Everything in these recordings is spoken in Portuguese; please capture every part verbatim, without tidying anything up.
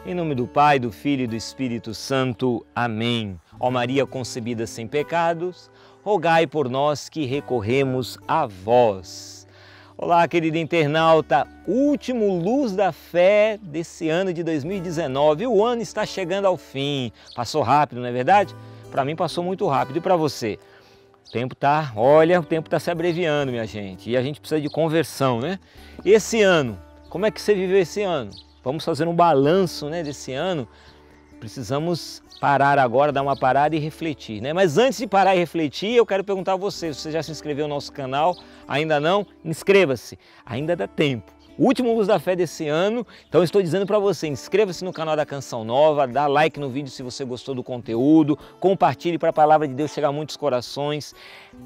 Em nome do Pai, do Filho e do Espírito Santo. Amém. Ó Maria concebida sem pecados, rogai por nós que recorremos a vós. Olá, querido internauta, último Luz da Fé desse ano de dois mil e dezenove. O ano está chegando ao fim. Passou rápido, não é verdade? Para mim passou muito rápido. E para você? O tempo tá, olha, o tempo está se abreviando, minha gente. E a gente precisa de conversão, né? Esse ano, como é que você viveu esse ano? Vamos fazer um balanço, né, desse ano. Precisamos parar agora, dar uma parada e refletir, né? Mas antes de parar e refletir, eu quero perguntar a você, se você já se inscreveu no nosso canal, ainda não, inscreva-se, ainda dá tempo. Último Luz da Fé desse ano, então estou dizendo para você, inscreva-se no canal da Canção Nova, dá like no vídeo se você gostou do conteúdo, compartilhe para a Palavra de Deus chegar a muitos corações,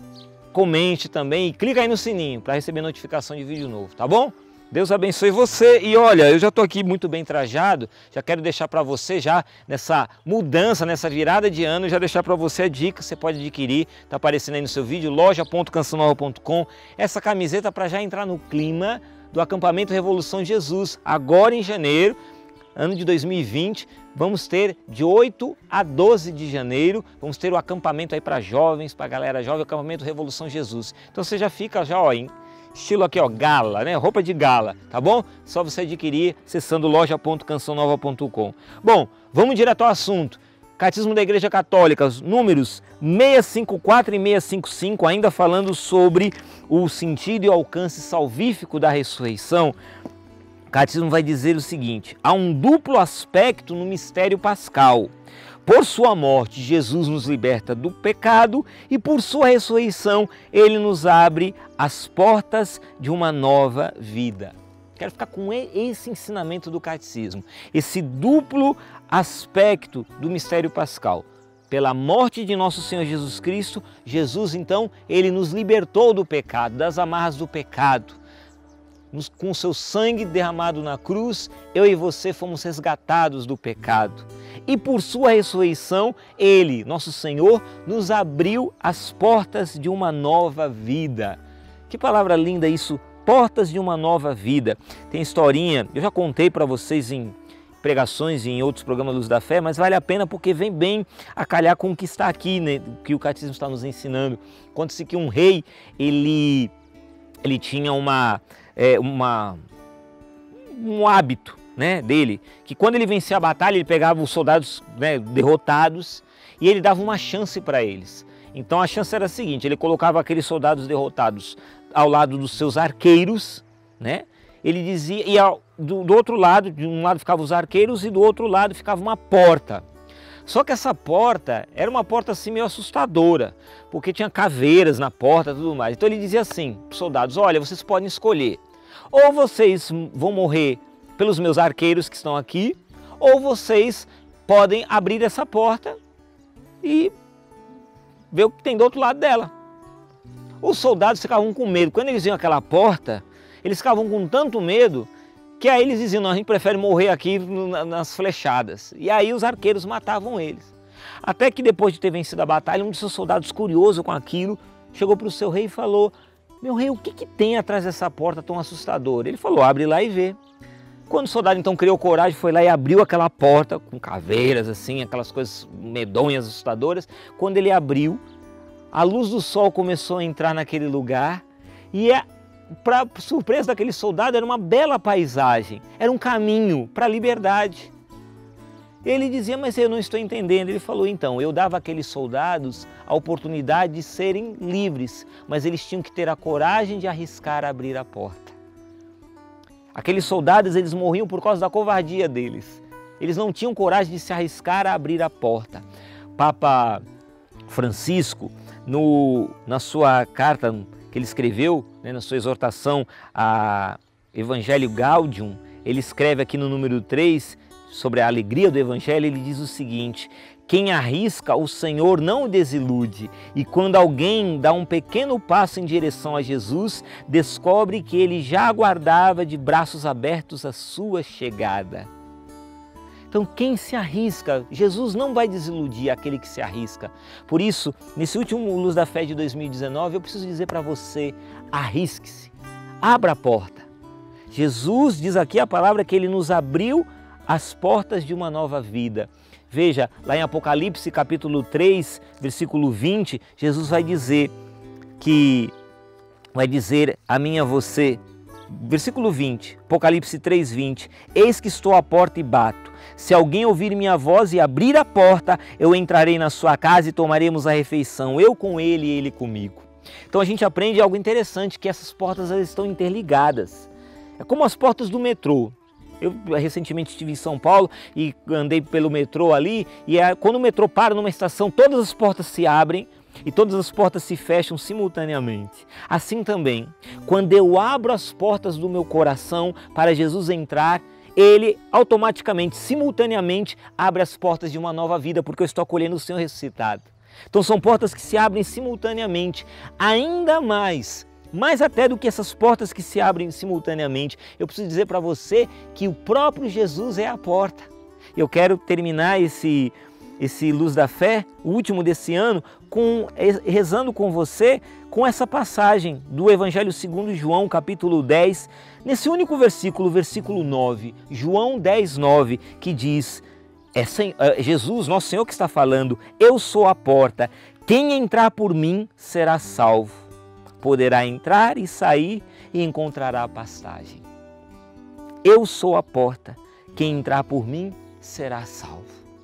comente também e clica aí no sininho para receber notificação de vídeo novo, tá bom? Deus abençoe você. E olha, eu já estou aqui muito bem trajado, já quero deixar para você já nessa mudança, nessa virada de ano, já deixar para você a dica, você pode adquirir, está aparecendo aí no seu vídeo, loja ponto canção nova ponto com, essa camiseta para já entrar no clima do acampamento Revolução Jesus, agora em janeiro, ano de dois mil e vinte, vamos ter de oito a doze de janeiro, vamos ter o acampamento aí para jovens, para a galera jovem, o acampamento Revolução Jesus. Então você já fica já ó, em estilo aqui, ó, gala, né? Roupa de gala, tá bom? Só você adquirir acessando loja ponto canção nova ponto com. Bom, vamos direto ao assunto. Catecismo da Igreja Católica, os números seiscentos e cinquenta e quatro e seiscentos e cinquenta e cinco, ainda falando sobre o sentido e o alcance salvífico da ressurreição. O Catecismo vai dizer o seguinte: há um duplo aspecto no mistério pascal. Por sua morte, Jesus nos liberta do pecado e por sua ressurreição, Ele nos abre as portas de uma nova vida. Quero ficar com esse ensinamento do Catecismo, esse duplo aspecto do mistério pascal. Pela morte de nosso Senhor Jesus Cristo, Jesus, então, Ele nos libertou do pecado, das amarras do pecado. Com o seu sangue derramado na cruz, eu e você fomos resgatados do pecado. E por sua ressurreição, Ele, nosso Senhor, nos abriu as portas de uma nova vida. Que palavra linda isso, portas de uma nova vida. Tem historinha, eu já contei para vocês em pregações e em outros programas Luz da Fé, mas vale a pena porque vem bem a calhar com o que está aqui, né, que o Catecismo está nos ensinando. Conta-se que um rei, ele, ele tinha uma... É, uma, um hábito, né, dele, que quando ele vencia a batalha, ele pegava os soldados, né, derrotados e ele dava uma chance para eles. Então a chance era a seguinte: ele colocava aqueles soldados derrotados ao lado dos seus arqueiros, né? Ele dizia, e ao, do, do outro lado, de um lado ficavam os arqueiros e do outro lado ficava uma porta. Só que essa porta era uma porta assim meio assustadora, porque tinha caveiras na porta e tudo mais. Então ele dizia assim para os soldados: olha, vocês podem escolher, ou vocês vão morrer pelos meus arqueiros que estão aqui, ou vocês podem abrir essa porta e ver o que tem do outro lado dela. Os soldados ficavam com medo. Quando eles viam aquela porta, eles ficavam com tanto medo que aí eles diziam: não, a gente prefere morrer aqui nas flechadas. E aí os arqueiros matavam eles. Até que depois de ter vencido a batalha, um dos seus soldados, curioso com aquilo, chegou para o seu rei e falou: meu rei, o que, que tem atrás dessa porta tão assustadora? Ele falou: abre lá e vê. Quando o soldado então criou coragem, foi lá e abriu aquela porta com caveiras assim, aquelas coisas medonhas, assustadoras. Quando ele abriu, a luz do sol começou a entrar naquele lugar e é para surpresa daquele soldado, era uma bela paisagem, era um caminho para a liberdade. Ele dizia: mas eu não estou entendendo. Ele falou: então, eu dava àqueles soldados a oportunidade de serem livres, mas eles tinham que ter a coragem de arriscar abrir a porta. Aqueles soldados, eles morriam por causa da covardia deles. Eles não tinham coragem de se arriscar a abrir a porta. Papa Francisco, no, na sua carta que ele escreveu, né, na sua exortação a Evangelho Gaudium, ele escreve aqui no número três, sobre a alegria do Evangelho, ele diz o seguinte: quem arrisca, o Senhor não o desilude, e quando alguém dá um pequeno passo em direção a Jesus, descobre que ele já aguardava de braços abertos a sua chegada. Então quem se arrisca, Jesus não vai desiludir aquele que se arrisca. Por isso, nesse último Luz da Fé de dois mil e dezenove, eu preciso dizer para você: arrisque-se, abra a porta. Jesus diz aqui a palavra que Ele nos abriu as portas de uma nova vida. Veja, lá em Apocalipse capítulo três, versículo vinte, Jesus vai dizer que, vai dizer a mim e a você, versículo vinte, Apocalipse três, vinte, eis que estou à porta e bato. Se alguém ouvir minha voz e abrir a porta, eu entrarei na sua casa e tomaremos a refeição, eu com ele e ele comigo. Então a gente aprende algo interessante, que essas portas elas estão interligadas. É como as portas do metrô. Eu recentemente estive em São Paulo e andei pelo metrô ali, e é, quando o metrô para numa estação, todas as portas se abrem e todas as portas se fecham simultaneamente. Assim também, quando eu abro as portas do meu coração para Jesus entrar, Ele automaticamente, simultaneamente, abre as portas de uma nova vida, porque eu estou acolhendo o Senhor ressuscitado. Então são portas que se abrem simultaneamente, ainda mais, mais até do que essas portas que se abrem simultaneamente. Eu preciso dizer para você que o próprio Jesus é a porta. Eu quero terminar esse, esse Luz da Fé, o último desse ano, com, rezando com você com essa passagem do Evangelho segundo João, capítulo dez, nesse único versículo, versículo nove, João dez, nove, que diz, é Jesus, nosso Senhor que está falando, eu sou a porta, quem entrar por mim será salvo, poderá entrar e sair e encontrará a pastagem. Eu sou a porta, quem entrar por mim será salvo.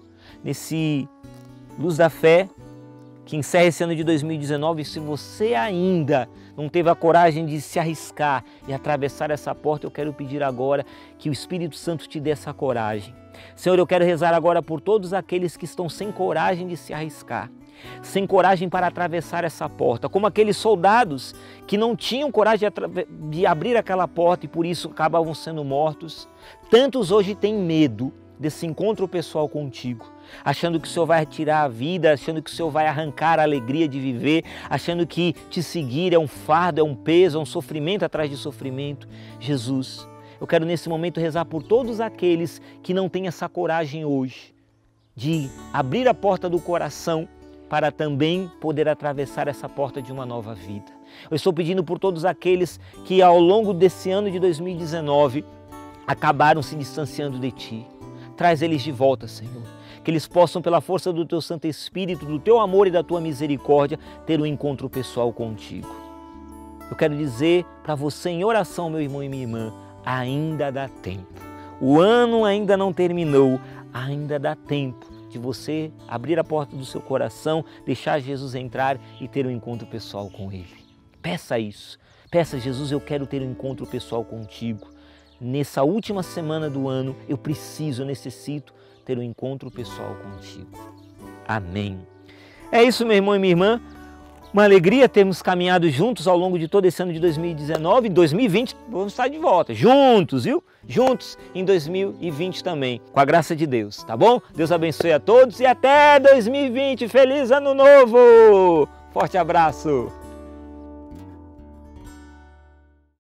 Nesse Luz da Fé, que encerra esse ano de dois mil e dezenove, se você ainda não teve a coragem de se arriscar e atravessar essa porta, eu quero pedir agora que o Espírito Santo te dê essa coragem. Senhor, eu quero rezar agora por todos aqueles que estão sem coragem de se arriscar, sem coragem para atravessar essa porta, como aqueles soldados que não tinham coragem de, de abrir aquela porta e por isso acabavam sendo mortos. Tantos hoje têm medo desse encontro pessoal contigo, achando que o Senhor vai tirar a vida, achando que o Senhor vai arrancar a alegria de viver, achando que te seguir é um fardo, é um peso, é um sofrimento atrás de sofrimento. Jesus, eu quero nesse momento rezar por todos aqueles que não têm essa coragem hoje de abrir a porta do coração para também poder atravessar essa porta de uma nova vida. Eu estou pedindo por todos aqueles que ao longo desse ano de dois mil e dezenove acabaram se distanciando de Ti. Traz eles de volta, Senhor. Que eles possam, pela força do Teu Santo Espírito, do Teu amor e da Tua misericórdia, ter um encontro pessoal contigo. Eu quero dizer para você em oração, meu irmão e minha irmã, ainda dá tempo. O ano ainda não terminou, ainda dá tempo de você abrir a porta do seu coração, deixar Jesus entrar e ter um encontro pessoal com Ele. Peça isso. Peça, Jesus, eu quero ter um encontro pessoal contigo. Nessa última semana do ano, eu preciso, eu necessito ter um encontro pessoal contigo. Amém. É isso, meu irmão e minha irmã. Uma alegria termos caminhado juntos ao longo de todo esse ano de dois mil e dezenove. Em dois mil e vinte, vamos estar de volta, juntos, viu? Juntos em dois mil e vinte também, com a graça de Deus, tá bom? Deus abençoe a todos e até dois mil e vinte. Feliz Ano Novo! Forte abraço!